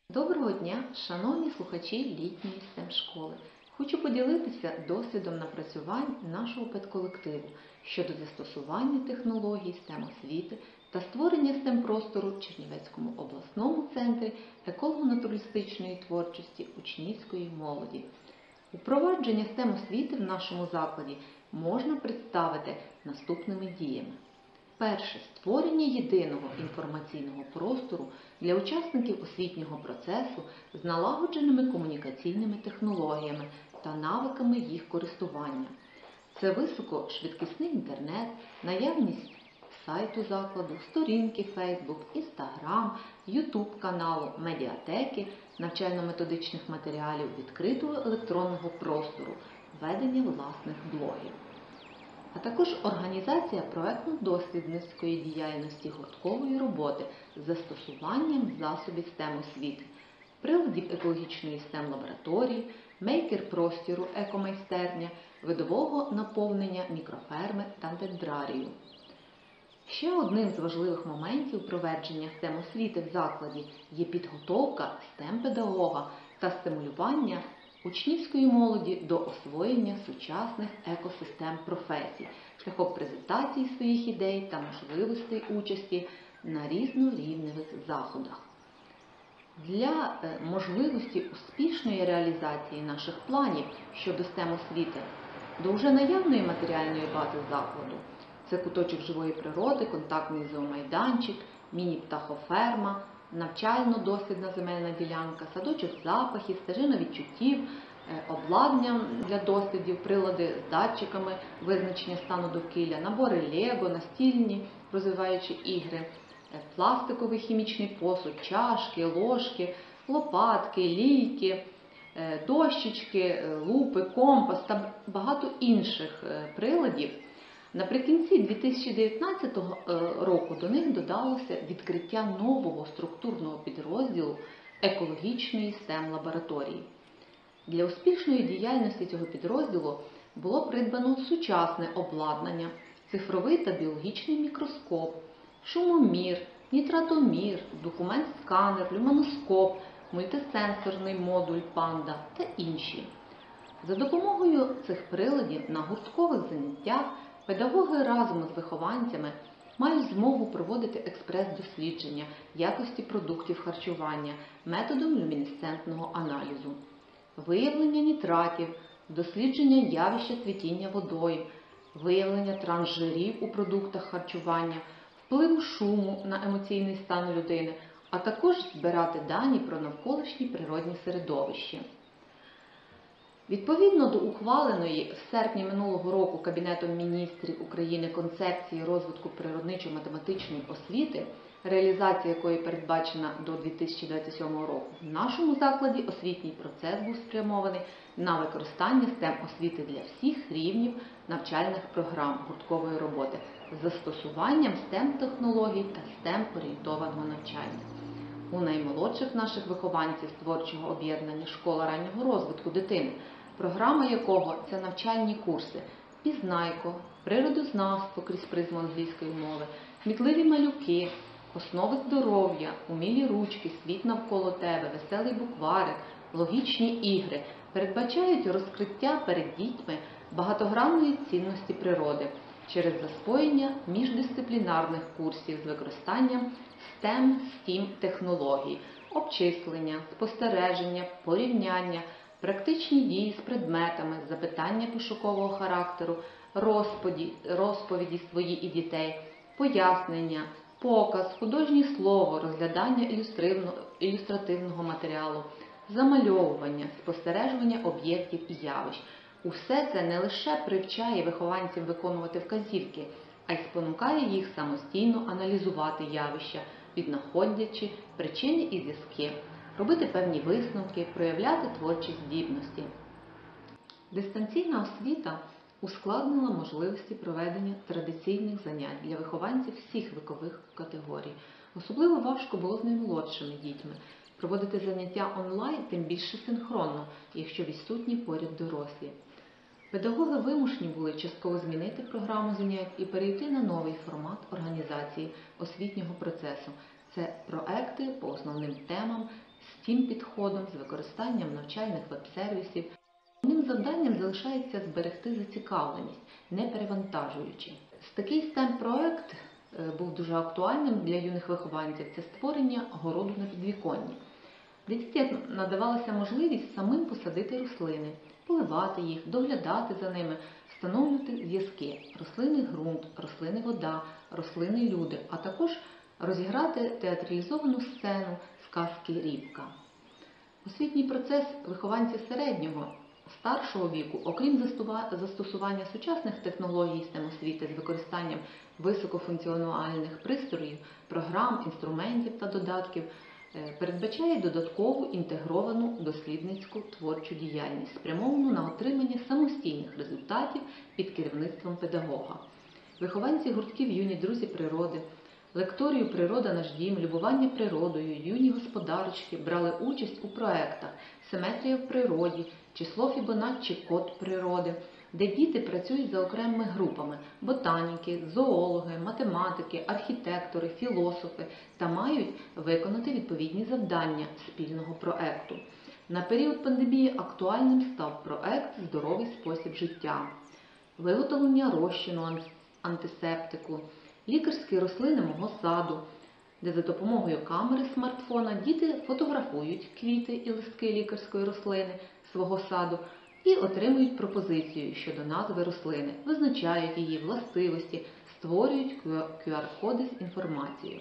Доброго дня, шановні слухачі літньої STEM-школи! Хочу поділитися досвідом напрацювань нашого педколективу щодо застосування технологій STEM-освіти та створення STEM-простору в Чернівецькому обласному центрі еколого-натуралістичної творчості учнівської молоді. Упровадження STEM-освіти в нашому закладі можна представити наступними діями. Перше – створення єдиного інформаційного простору для учасників освітнього процесу з налагодженими комунікаційними технологіями та навиками їх користування. Це високошвидкісний інтернет, наявність сайту закладу, сторінки Facebook, Instagram, YouTube каналу, медіатеки, навчально-методичних матеріалів, відкритого електронного простору, ведення власних блогів. А також організація проєктно-дослідницької діяльності гурткової роботи з застосуванням засобів STEM-освіти, приладів екологічної STEM-лабораторії, мейкер-простору екомайстерня, видового наповнення мікроферми та дендрарію. Ще одним з важливих моментів провадження STEM-освіти в закладі є підготовка STEM-педагога та стимулювання учнівської молоді до освоєння сучасних екосистем професій, шляхом презентації своїх ідей та можливостей участі на різнорівневих заходах. Для можливості успішної реалізації наших планів щодо STEM-освіти до вже наявної матеріальної бази закладу – це куточок живої природи, контактний зоомайданчик, міні-птахоферма, навчально-дослідна земельна ділянка, садочок запахів, стежина відчуттів, обладнання для дослідів, прилади з датчиками визначення стану довкілля, набори Лего, настільні розвиваючі ігри, пластиковий хімічний посуд, чашки, ложки, лопатки, лійки, дощечки, лупи, компас та багато інших приладів. Наприкінці 2019 року до них додалося відкриття нового структурного підрозділу екологічної STEM-лабораторії. Для успішної діяльності цього підрозділу було придбано сучасне обладнання, цифровий та біологічний мікроскоп, шумомір, нітратомір, документ-сканер, люміноскоп, мультисенсорний модуль Panda та інші. За допомогою цих приладів на гурткових заняттях педагоги разом з вихованцями мають змогу проводити експрес-дослідження якості продуктів харчування методом люмінесцентного аналізу, виявлення нітратів, дослідження явища цвітіння водою, виявлення трансжирів у продуктах харчування, впливу шуму на емоційний стан людини, а також збирати дані про навколишнє природне середовище. Відповідно до ухваленої в серпні минулого року Кабінетом міністрів України концепції розвитку природничо-математичної освіти, реалізація якої передбачена до 2027 року, в нашому закладі освітній процес був спрямований на використання STEM-освіти для всіх рівнів навчальних програм гурткової роботи з застосуванням STEM-технологій та STEM-орієнтованого навчання. У наймолодших наших вихованців з творчого об'єднання «Школа раннього розвитку дитини», програма якого – це навчальні курси «Пізнайко», «Природознавство крізь призму англійської мови», «Кмітливі малюки», «Основи здоров'я», «Умілі ручки», «Світ навколо тебе», «Веселий букварик», «Логічні ігри» передбачають розкриття перед дітьми багатогранної цінності природи через засвоєння міждисциплінарних курсів з використанням STEM технологій, обчислення, спостереження, порівняння, практичні дії з предметами, запитання пошукового характеру, розповіді свої і дітей, пояснення, показ, художнє слово, розглядання ілюстративного матеріалу, замальовування, спостереження об'єктів і явищ. Усе це не лише привчає вихованців виконувати вказівки, а й спонукає їх самостійно аналізувати явища, віднаходячи причини і зв'язки, робити певні висновки, проявляти творчі здібності. Дистанційна освіта ускладнила можливості проведення традиційних занять для вихованців всіх вікових категорій. Особливо важко було з наймолодшими дітьми. Проводити заняття онлайн тим більше синхронно, якщо відсутні поряд дорослі. Педагоги вимушені були частково змінити програму занять і перейти на новий формат організації освітнього процесу. Це проекти по основним темам з STEAM-підходом, з використанням навчальних веб-сервісів. Основним завданням залишається зберегти зацікавленість, не перевантажуючи. Такий STEM-проект був дуже актуальним для юних вихованців – це створення городу на підвіконні. Дітям надавалася можливість самим посадити рослини, поливати їх, доглядати за ними, встановлювати зв'язки – рослинний ґрунт, рослини вода, рослини люди, а також розіграти театралізовану сцену сказки «Рібка». Освітній процес вихованців середнього, старшого віку, окрім застосування сучасних технологій STEM-освіти з використанням високофункціональних пристроїв, програм, інструментів та додатків, передбачає додаткову інтегровану дослідницьку творчу діяльність, спрямовану на отримання самостійних результатів під керівництвом педагога. Вихованці гуртків «Юні друзі природи», лекторію «Природа наш дім», «Любування природою», «Юні господарочки» брали участь у проєктах «Симетрія в природі», «Число Фібоначчі. Код природи», де діти працюють за окремими групами – ботаніки, зоологи, математики, архітектори, філософи та мають виконати відповідні завдання спільного проєкту. На період пандемії актуальним став проєкт «Здоровий спосіб життя», виготовлення розчину антисептику, лікарські рослини мого саду, де за допомогою камери смартфона діти фотографують квіти і листки лікарської рослини свого саду і отримують пропозицію щодо назви рослини, визначають її властивості, створюють QR-коди з інформацією.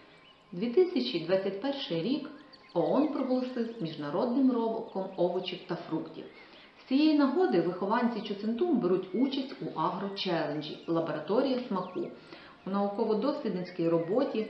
2021 рік ООН проголосив Міжнародним роком овочів та фруктів. З цієї нагоди вихованці Чоцентум беруть участь у агрочеленджі «Лабораторія смаку» у науково-дослідницькій роботі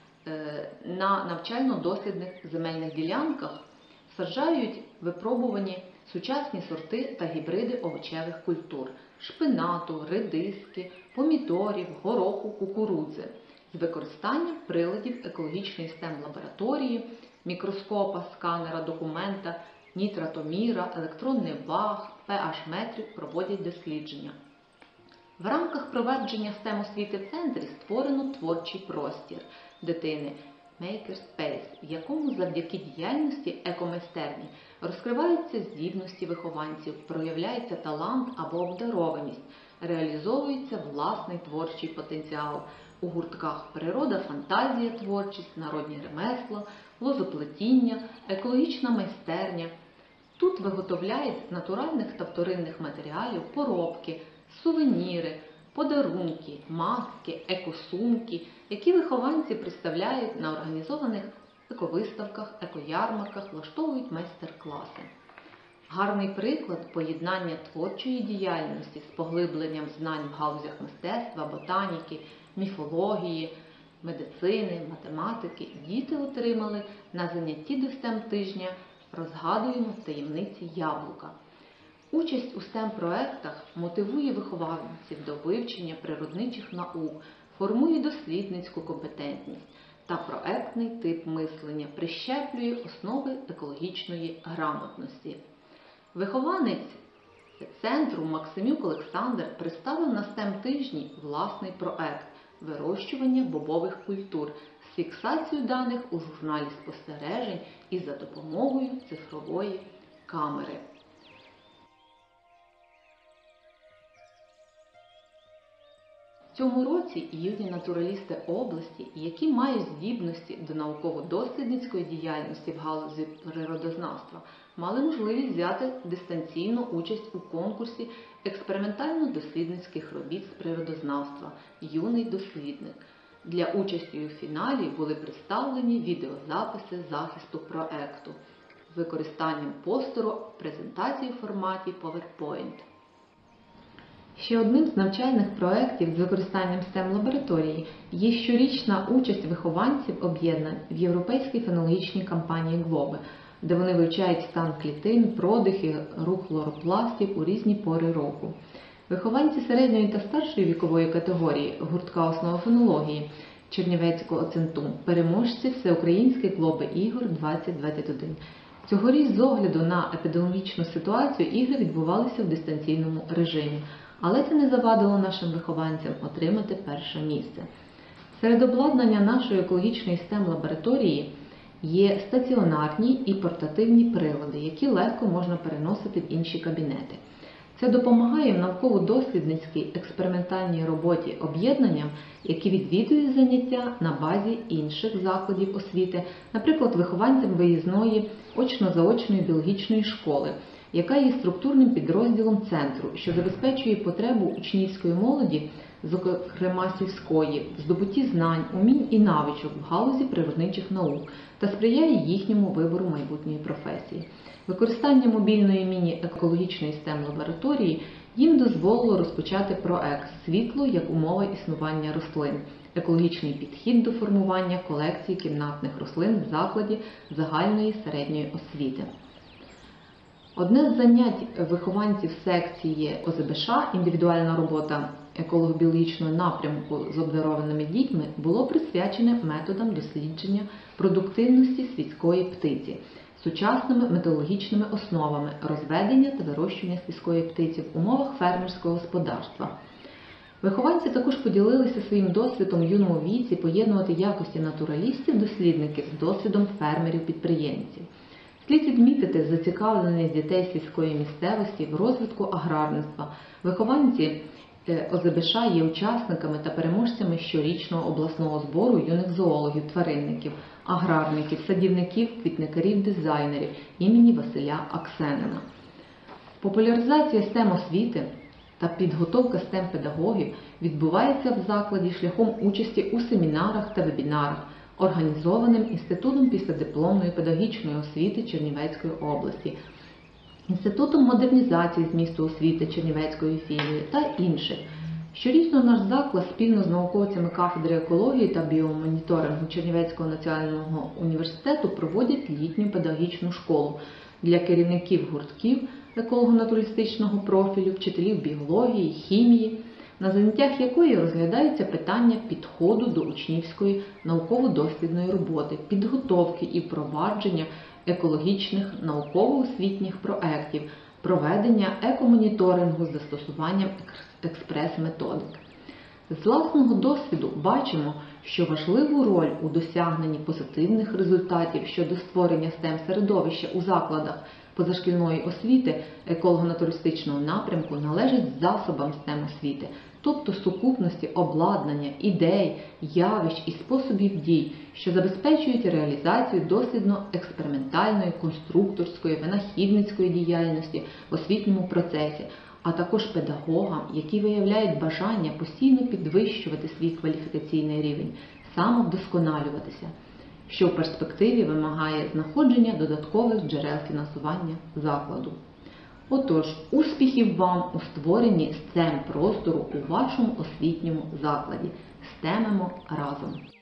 на навчально-дослідних земельних ділянках саджають випробувані сучасні сорти та гібриди овочевих культур – шпинату, редиски, помідорів, гороху, кукурудзи з використанням приладів екологічної STEM-лабораторії, мікроскопа, сканера, документа, нітратоміра, електронний ваг, pH-метрів проводять дослідження. В рамках провадження STEM-освіти в центрі створено творчий простір дитини Makerspace, в якому завдяки діяльності екомайстерні розкриваються здібності вихованців, проявляється талант або обдарованість, реалізовується власний творчий потенціал. У гуртках «Природа, фантазія, творчість», «Народні ремесла», «Лозоплетіння», «Екологічна майстерня». Тут виготовляють з натуральних та вторинних матеріалів поробки, сувеніри, подарунки, маски, екосумки, які вихованці представляють на організованих ековиставках, екоярмарках, влаштовують майстер-класи. Гарний приклад поєднання творчої діяльності з поглибленням знань в галузях мистецтва, ботаніки, міфології, медицини, математики діти отримали на занятті до STEM-тижня «Розгадуємо таємниці яблука». Участь у STEM-проектах мотивує вихованців до вивчення природничих наук, формує дослідницьку компетентність та проектний тип мислення, прищеплює основи екологічної грамотності. Вихованець центру Максимюк Олександр представив на STEM-тижні власний проект «Вирощування бобових культур» з фіксацією даних у журналі спостережень і за допомогою цифрової камери. В цьому році юні натуралісти області, які мають здібності до науково-дослідницької діяльності в галузі природознавства, мали можливість взяти дистанційну участь у конкурсі експериментально-дослідницьких робіт з природознавства «Юний дослідник». Для участі у фіналі були представлені відеозаписи захисту проекту з використанням постеру презентації в форматі PowerPoint. Ще одним з навчальних проєктів з використанням STEM-лабораторії є щорічна участь вихованців об'єднань в європейській фенологічній кампанії «Глоби», де вони вивчають стан клітин, продихи, рух хлоропластів у різні пори року. Вихованці середньої та старшої вікової категорії гуртка «Основа фенології» Чернівецького Центум, переможці Всеукраїнських Глоби ігор 2021. Цьогоріч з огляду на епідемічну ситуацію ігри відбувалися в дистанційному режимі. Але це не завадило нашим вихованцям отримати перше місце. Серед обладнання нашої екологічної STEM-лабораторії є стаціонарні і портативні прилади, які легко можна переносити в інші кабінети. Це допомагає в науково-дослідницькій експериментальній роботі об'єднанням, які відвідують заняття на базі інших закладів освіти, наприклад, вихованцям виїзної очно-заочної біологічної школи, яка є структурним підрозділом центру, що забезпечує потребу учнівської молоді, зокрема сільської, в здобутті знань, умінь і навичок в галузі природничих наук та сприяє їхньому вибору майбутньої професії. Використання мобільної міні-екологічної STEM-лабораторії їм дозволило розпочати проект «Світло як умова існування рослин. Екологічний підхід до формування колекції кімнатних рослин в закладі загальної середньої освіти». Одне з занять вихованців секції ОЗБШ «Індивідуальна робота еколого-біологічного напрямку з обдарованими дітьми» було присвячене методам дослідження продуктивності свійської птиці, сучасними методологічними основами розведення та вирощування свійської птиці в умовах фермерського господарства. Вихованці також поділилися своїм досвідом в юному віці поєднувати якості натуралістів-дослідників з досвідом фермерів-підприємців. Слід відмітити зацікавленість дітей сільської місцевості в розвитку аграрництва. Вихованці ОЗБШ є учасниками та переможцями щорічного обласного збору юних зоологів-тваринників, аграрників, садівників, квітникарів, дизайнерів імені Василя Аксенина. Популяризація STEM-освіти та підготовка STEM-педагогів відбувається в закладі шляхом участі у семінарах та вебінарах, організованим Інститутом післядипломної педагогічної освіти Чернівецької області, Інститутом модернізації змісту освіти Чернівецької філії та інших. Щорічно наш заклад спільно з науковцями кафедри екології та біомоніторингу Чернівецького національного університету проводять літню педагогічну школу для керівників гуртків еколого-натуралістичного профілю, вчителів біології, хімії, на заняттях якої розглядаються питання підходу до учнівської науково-дослідної роботи, підготовки і впровадження екологічних науково-освітніх проєктів, проведення екомоніторингу з застосуванням експрес-методик. З власного досвіду бачимо, що важливу роль у досягненні позитивних результатів щодо створення STEM-середовища у закладах позашкільної освіти еколого-натуралістичного напрямку належить засобам STEM-освіти, тобто сукупності обладнання, ідей, явищ і способів дій, що забезпечують реалізацію дослідно-експериментальної, конструкторської, винахідницької діяльності в освітньому процесі, а також педагогам, які виявляють бажання постійно підвищувати свій кваліфікаційний рівень, самовдосконалюватися, що в перспективі вимагає знаходження додаткових джерел фінансування закладу. Отож, успіхів вам у створенні STEM-простору у вашому освітньому закладі. STEM-имо разом!